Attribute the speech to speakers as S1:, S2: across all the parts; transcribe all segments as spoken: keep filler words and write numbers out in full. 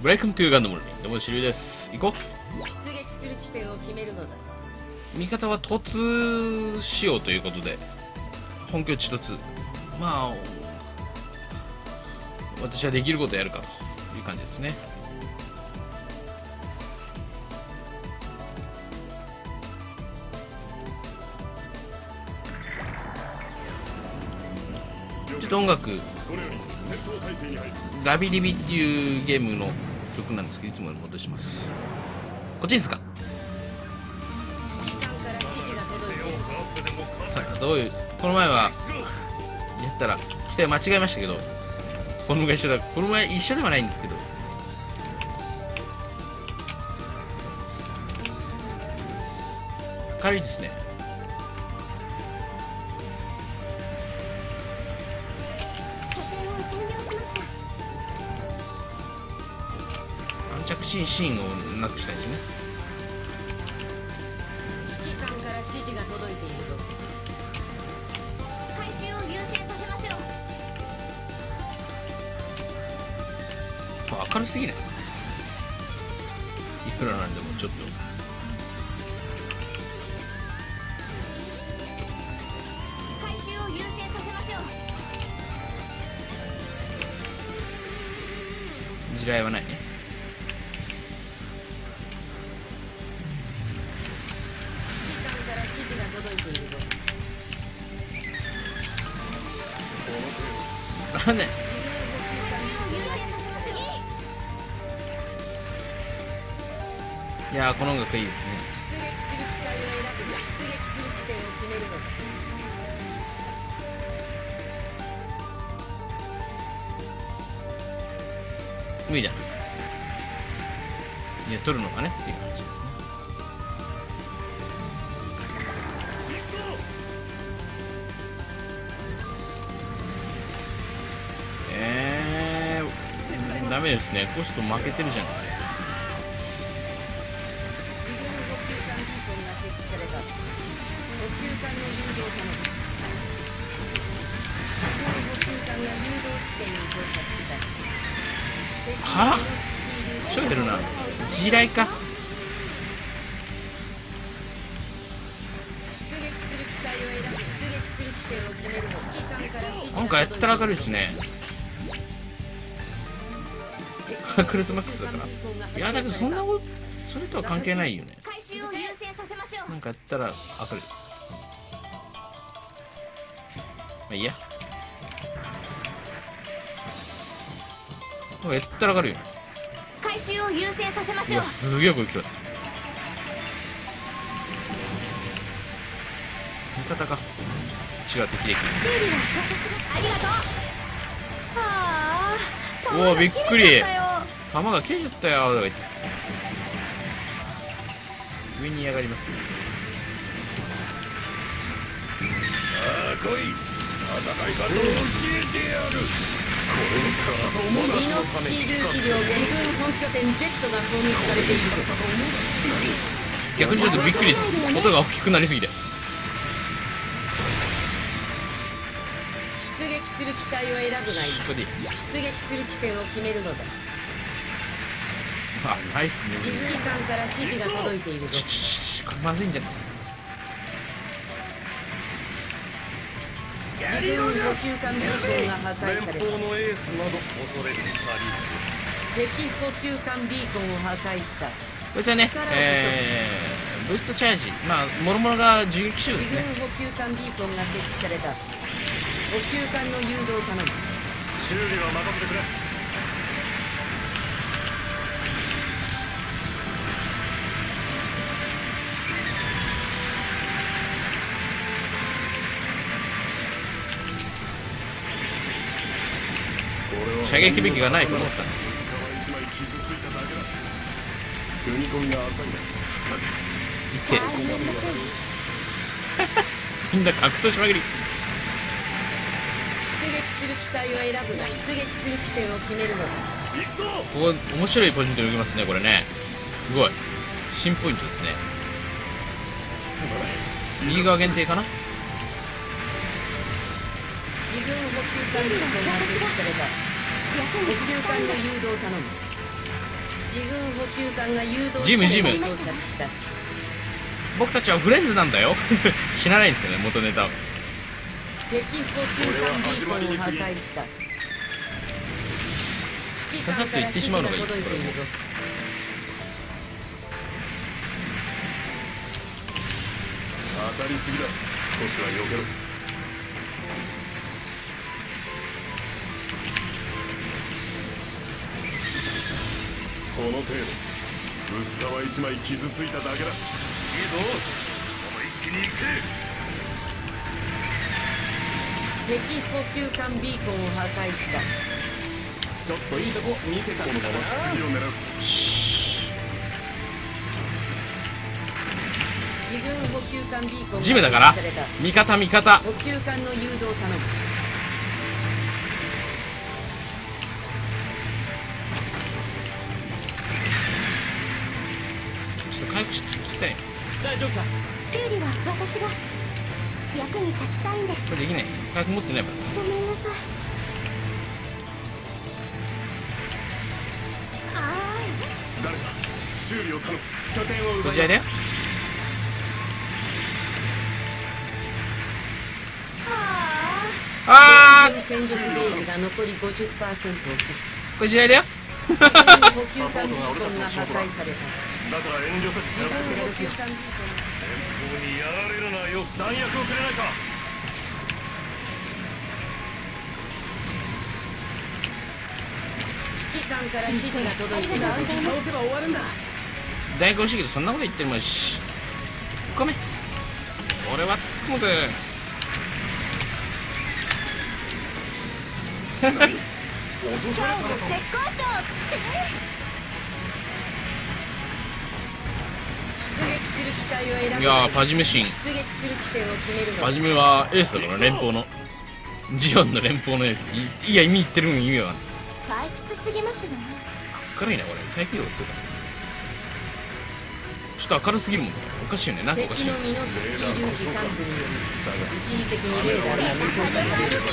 S1: ブレイクントゥーガンダムのどうもしりゅうです。行こう。
S2: 出撃する地点を決めるのだ。
S1: 味方は突しようということで本拠地突、まあ私はできることをやるかという感じですね。ちょっと音楽ラビリビっていうゲームの曲なんですけど、いつも戻します。こっちですか。さあどういう、この前はやったら機体間違えましたけど、フォルムが一緒だ。フォルムは一緒ではないんですけど、軽いですね。安着シーンをなくしたいですね。
S2: 指揮官から指示が届いているぞ。回収を優先させましょう。
S1: 明るすぎない？いくらなんでもちょっと
S2: 回収を優先させましょう。
S1: 地雷はないね。
S2: 指揮官から指示が届いているぞ。
S1: なんでいやー、この音楽いいですね。
S2: 出撃する機体を選ぶ。出撃する地点を決めるのだ。
S1: 無理だ。いや、取るのかねっていう感じですね。えー、ダメですね。コスト負けてるじゃないですか。
S2: 自分補給艦ビーコンが設置された。補給艦の誘導を頼む。自分補給艦が誘導地点に到着した。
S1: はあ、しょげてるな。地雷か。
S2: 出撃する機体を選ぶ。出撃する地点を決めるの。指揮官から指示が
S1: 今回やったら明るいですね。クルスマックスだから。いや、だけどそんなこと、それとは関係ないよね。
S2: 回収を優先させましょう。
S1: なんかやったら明るい。まあいいや。なんかやったら明るいよ。
S2: 回収を優先させましょう。
S1: いや、すげえ声聞こえた。味方か。違う、敵できる。
S2: 修理は私が。ありがとう。はあ。
S1: おお、びっくり。
S2: 弾
S1: 弾が切れちゃったよとか言って上に上がります。
S3: ああ、来い。戦い方を教えてやる。これにからと思うな。
S2: ミノフスキー粒子量自分本拠点 Z が攻撃されている。
S1: 逆にちょっとびっくりです。音が大きくなりすぎて。
S2: 出撃する機体を選ぶがいい。
S1: ここでいい。
S2: 出撃する地点を決めるのだ。
S1: あ、ナイスね。
S2: 指揮官から指示が届いているぞ。
S1: ちょちょちょ、これまずいんじゃない。
S2: 自分補給艦ビーコンが破壊された。
S3: 連邦のエースなど恐れる
S2: 敵補給艦ビーコンを破壊した。
S1: こいつはね、えー、ブーストチャージ、まあもろもろが銃撃手で
S2: 自
S1: すね。
S2: 分補給艦ビーコンが設置された。補給艦の誘導を頼む。
S3: 修理は任せてくれ。
S1: 射撃兵器がないと思った。
S3: 一枚傷ついただけだ。踏み込みが浅い。深く。
S1: いけ。みんな格闘しまくり。
S2: 出撃する機体を選ぶが。出撃する地点を決めるのだ。
S3: 行くぞ。
S1: ここ面白いポイントで動きますね、これね。すごい新ポイントですね。
S3: すまない。
S1: 右側限定かな。
S2: 自分補給艦ビーコンが設置された。補給艦の誘導を頼む。 自軍補給艦が誘導
S1: ジムジム
S2: 到着した
S1: 僕たちはフレンズなんだよ知らないんですけどね、元ネタを。
S2: 敵補給艦ビーコンを破壊した。指揮官から指示が届いているぞ。
S3: 当たりすぎだ。少しは避けろ。この程度、薄皮一枚傷ついただけだ。いいぞ、思いっきり行け。
S2: 敵補給艦ビーコンを破壊した。
S3: ちょっといいとこ見せちゃう。このまま次を狙う。
S2: 自軍補給艦ビーコンが
S1: ジムだから
S2: 破壊された。
S1: 味方味方。
S2: 補給艦の誘導を頼む。
S1: ちょっと回復して聞きたい。
S2: 大丈夫か。
S4: 修理は私が役に立ちたいんです。
S1: これできない。回復持ってないか
S4: ごめんなさい。あ
S3: 誰か修理を頼む。拠点を
S1: ら。
S3: 奪い
S1: こちらだよ。
S4: あ
S1: あ
S2: 戦力ゲージが残り ごじゅっパーセント を切る。
S1: ーこちらだよ。
S2: 自軍補給艦ビーコンが破壊された。
S3: だから遠慮せず
S2: 自軍
S3: やらせて
S2: 補給艦ビーコンが
S3: 連邦にやられるなよ。弾薬をくれないか。
S2: 指揮官から指示が届いている。
S3: 倒せば終わるんだ。
S1: 大学欲しいけどそんなこと言ってるもんし。突っ込め。俺は突っ込むぜ。
S3: 落とされたのと。
S4: 絶好調ってね。
S2: 出撃する機体を選ぶ。
S1: いやーパジメシン。
S2: 出撃する地点を決めるのは
S1: パジメはエースだから連邦の。ジオンの連邦のエース。いいや意味言ってるの意味は。
S4: 退屈すぎますわね。
S1: 明るいなこれ。最近度が来そうだ。ちょっと明るすぎるもんね。おかしいよね。なんかおかしいよ。
S2: 敵のミノフスキー粒子散布により一時的にレーダーが無効化される。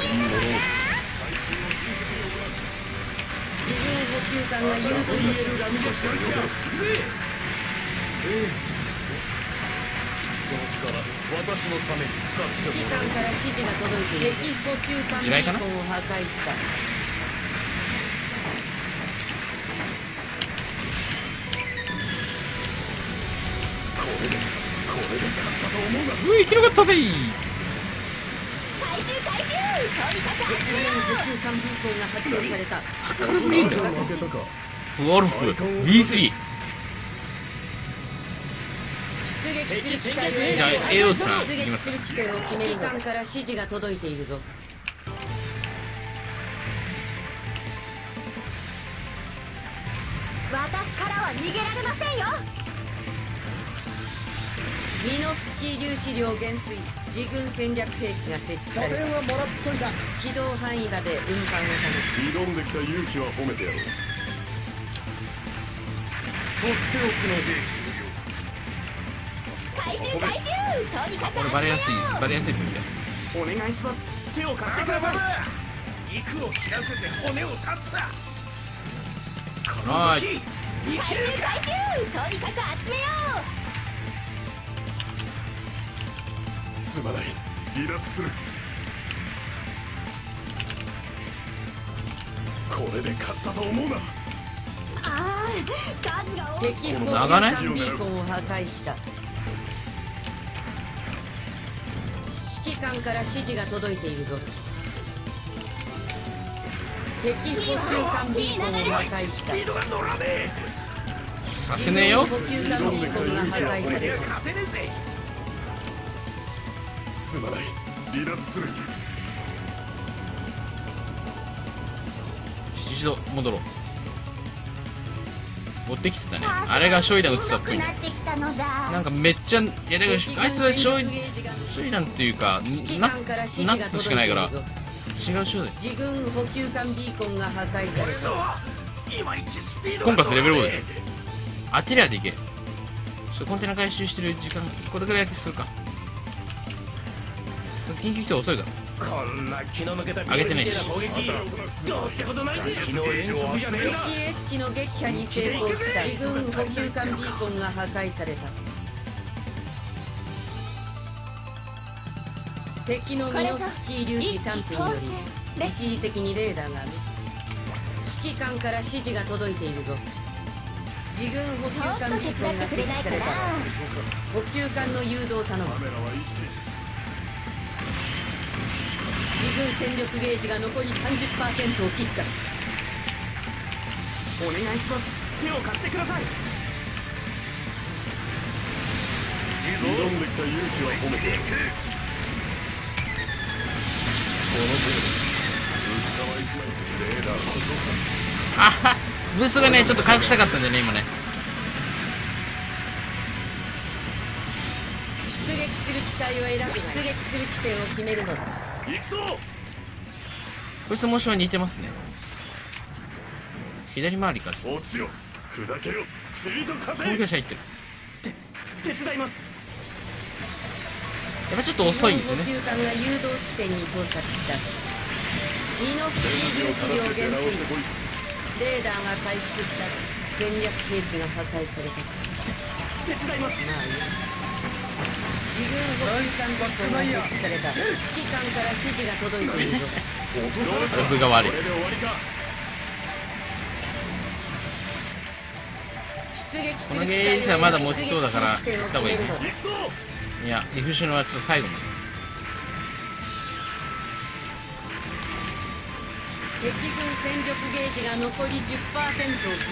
S2: 自軍補給艦が優勢にしている。
S3: 少しは避けろ。私のために使って
S2: 指揮官から指示が届いている。敵補給艦ビ
S1: 地雷かな
S2: ーコンを破壊した。
S3: これでこれで勝ったと思うが。
S1: うい生き残ったぜ。
S4: 回収回収。とにかく
S2: 敵
S4: 集めよ
S2: 軍補給艦ビーコンが発見された。
S1: 明るすぎる。
S3: 負けたか。
S1: ウォルフ ビースリー。
S2: 出撃する機体を選ぶ。
S1: じゃあエオスさん
S2: 出撃する地点を決める。指揮官から指示が届いているぞ。
S4: う。私からは逃げられませんよ。
S2: ミノフスキー粒子量減衰。自軍戦略兵器が設置された。
S3: はもらっといた。
S2: 機動範囲まで運搬を頼む。
S3: 挑んできた勇気は褒めてやろう。とっておきの兵器。
S4: 回収回収。とにかく
S1: これバレやすいバレやすい分野。
S3: お願いします。手を貸してください。肉を切らせて骨を断つさ。この
S1: はーい。
S3: 時
S4: 回収回収。とにかく集めよ
S3: すまない。離脱する。これで勝ったと思うな。
S4: う。ああ、数が多い。
S2: 敵補給
S1: 長ね
S2: 艦ビーコンを破壊した。指揮官から指示が届いているぞ。敵補給艦ビーコンを破壊した。
S3: スピードが乗らねえ。
S1: させねえよ。
S2: 補給艦ビーコンが破壊された。
S3: 勝てねえぜ。すまない。離脱する。
S1: 一度戻ろう。持ってきてたね。あれがショイダン撃ってたっぽいね。
S4: なってきたのだ。
S1: なんかめっちゃいやだからあいつはショイショイダンっていうかナナッツしかないから違うショイダン。
S2: 自軍補給艦ビーコンが破壊された。
S3: いまいちスピード
S1: コンパスレベルごでアティリアでいけ。ちょっとコンテナ回収してる時間これぐらいだけするか。緊急来て遅いから
S5: こんな気の抜けた
S1: 上げてねえし
S5: 攻撃どうってことないぜ昨日遠足じゃねえか
S2: 敵エスキの撃破に成功した自軍補給艦ビーコンが破壊された。敵のミノフスキー粒子散布により一時的にレーダーが指揮官から指示が届いているぞ。自軍補給艦ビーコンが設置された。補給艦の誘導を頼む。
S3: カメラは生きている。
S2: 自軍戦力ゲージが残り さんじゅっパーセント を切った。
S5: お願いします。手を貸してください。
S3: 挑んできた勇気は褒めてやる。この程度薄皮一枚レーダー故障か。
S1: あはブーストがねちょっと回復したかったんでね今ね。
S2: 出撃する機体を選ぶ。出撃する地点を決めるのだ。
S3: 行くぞ。
S1: こいつのモーションは似てますね。左回りか。
S3: 落ちろ砕けろ塵と風。
S1: 攻撃者入ってる。
S5: 手伝います。
S1: やっぱちょっと遅いんですよね。
S2: 自軍補給艦が誘導地点に到着した。ミノフスキー粒子量減衰。レーダーが回復した。戦略兵器が破壊された。
S5: 手伝います。
S2: まあいいや。自軍補給艦ビーコンが設置された。指揮官から指示が届いているぞ。
S3: 落とされた。
S1: 僕が悪い
S3: これで終わりか。
S2: 出撃す
S1: この
S2: る機体を
S1: ゲージはまだ持ちそうだから
S2: 出撃する地点を
S1: 行った方がいい
S2: 決めるのだ。
S3: 行くぞ。
S1: いやディフシュのはちょっと最後に。
S2: 敵軍戦力ゲージが残り じゅっパーセント を切った。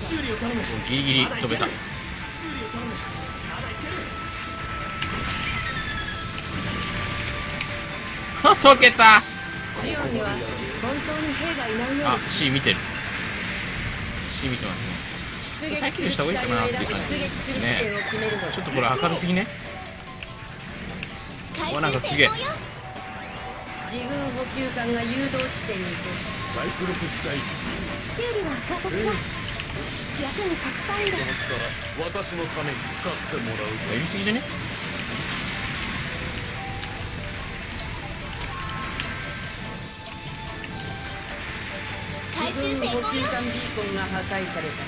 S5: 修理を頼む。
S1: ギリギリ飛べた。
S5: 修理を頼む。まだいける。
S1: あ溶けた。
S2: ジオンには本当に兵がいないよう
S1: あ
S2: です。
S1: C 見てる。 C 見てますね。
S2: 出撃する機体を選ぶ。出撃する地点を決めるのだ。
S1: ちょっとこれ明るすぎね。
S4: 回
S1: おなんかすげえ
S4: 収成功よ。
S2: 自軍補給艦が誘導地点に到
S3: サイクロプス隊。
S4: 修理は私が役に立ちたいんです。
S3: 私のために使ってもらう。
S1: やりすぎじゃね。
S4: 回収
S2: 着。自軍補
S4: 成功よ。
S2: 給艦ビーコンが破壊された。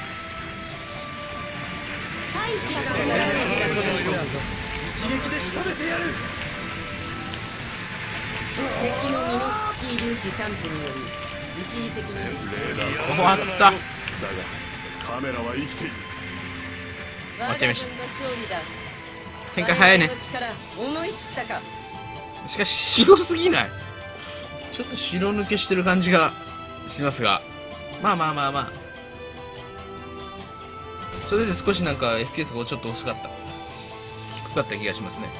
S4: 回避
S2: 指揮官から指示が届いているぞ。
S5: 一撃で仕留めてやる。
S2: 敵のミノフスキー粒子散布により一時的に
S3: レーダー
S1: 終わった。
S3: だがカメラは生きている。
S2: 我が軍の
S1: 終わっちゃいました
S2: 勝利だ。
S1: 展開早いね。
S2: 我々の力思い知ったか。
S1: しかし白すぎない。ちょっと白抜けしてる感じがしますが、まあまあまあまあそれで少しなんか エフピーエス がちょっと遅かった、低かった気がしますね。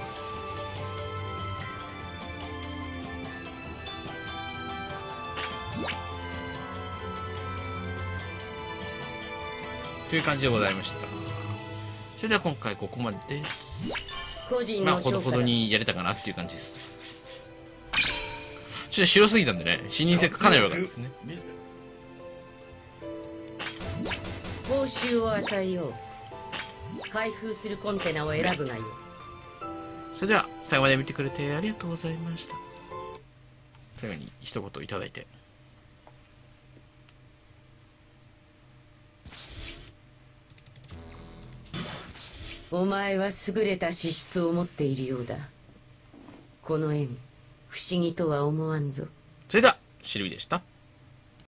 S1: という感じでございました。それでは今回ここまでです。
S2: 個人
S1: まあほどほど
S2: の評価だ。
S1: にやれたかなっていう感じです。ちょっと白すぎたんでね、視認性かなり悪かったですね。
S2: 報酬を与えよう。開封するコンテナを選ぶがいい。
S1: それでは最後まで見てくれてありがとうございました。最後に一言いただいて。
S2: お前は優れた資質を持っているようだ。この縁不思議とは思わんぞ。
S1: それではシルビでした。